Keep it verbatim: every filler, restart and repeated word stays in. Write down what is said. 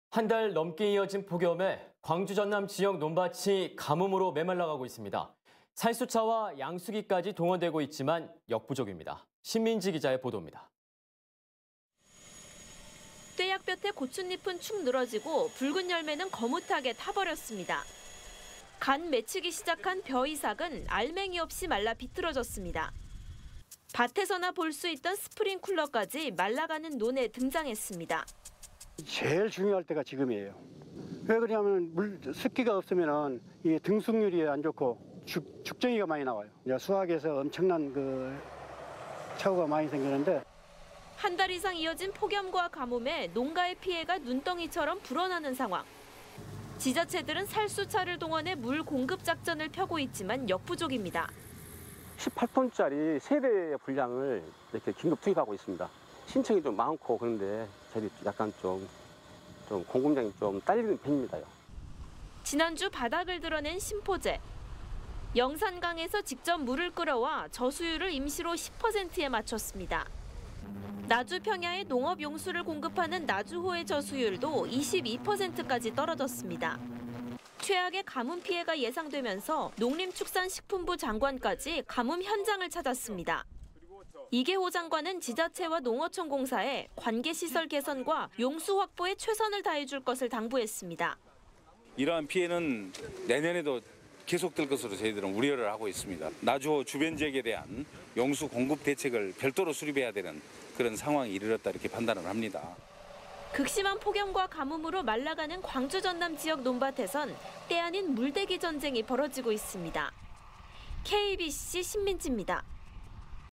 한 달 넘게 이어진 폭염에 광주 전남 지역 논밭이 가뭄으로 메말라가고 있습니다. 살수차와 양수기까지 동원되고 있지만 역부족입니다. 신민지 기자의 보도입니다. 떼약볕에 고춧잎은 축 늘어지고 붉은 열매는 거뭇하게 타버렸습니다. 간 맺히기 시작한 벼이삭은 알맹이 없이 말라 비틀어졌습니다. 밭에서나 볼 수 있던 스프링쿨러까지 말라가는 논에 등장했습니다. 제일 중요할 때가 지금이에요. 왜 그러냐면 물 습기가 없으면은 이 등숙률이 안 좋고 죽, 죽정이가 많이 나와요. 이제 수확에서 엄청난 그 차후가 많이 생기는데 한 달 이상 이어진 폭염과 가뭄에 농가의 피해가 눈덩이처럼 불어나는 상황. 지자체들은 살수차를 동원해 물 공급 작전을 펴고 있지만 역부족입니다. 십팔 톤짜리 세 대의 분량을 이렇게 긴급 투입하고 있습니다. 신청이 좀 많고 그런데 저희 약간 좀, 좀 공급량이 좀 딸리는 편입니다요. 지난주 바닥을 드러낸 심포제. 영산강에서 직접 물을 끌어와 저수율을 임시로 십 퍼센트에 맞췄습니다. 나주 평야에 농업 용수를 공급하는 나주호의 저수율도 이십이 퍼센트까지 떨어졌습니다. 최악의 가뭄 피해가 예상되면서 농림축산식품부 장관까지 가뭄 현장을 찾았습니다. 이계호 장관은 지자체와 농어촌 공사에 관계시설 개선과 용수 확보에 최선을 다해줄 것을 당부했습니다. 이러한 피해는 내년에도 계속될 것으로 저희들은 우려를 하고 있습니다. 나주호 주변 지역에 대한 용수 공급 대책을 별도로 수립해야 되는 그런 상황이 이르렀다 이렇게 판단을 합니다. 극심한 폭염과 가뭄으로 말라가는 광주 전남 지역 논밭에선 때 아닌 물대기 전쟁이 벌어지고 있습니다. 케이비씨 신민지입니다.